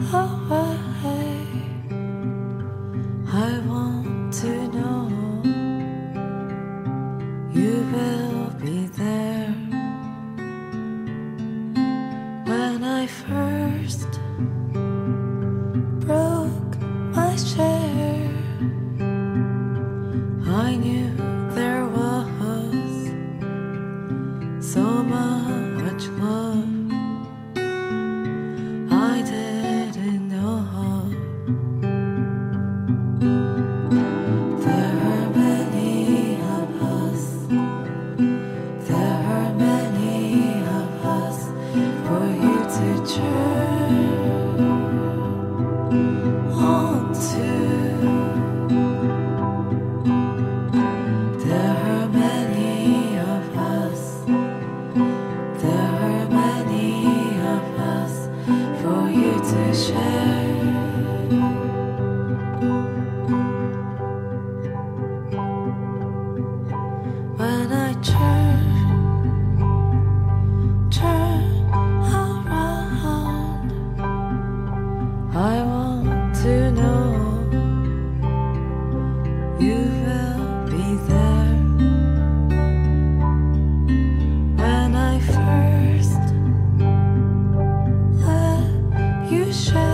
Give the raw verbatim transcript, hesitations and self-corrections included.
away. I want to know you will be there. When I first broke my chair, I knew there was so much love I didn't know. There are many of us, there are many of us for you to turn on to. There are many of us, there are many of us for you to share. When I turn, turn around, I want to know you will be there. When I first let you share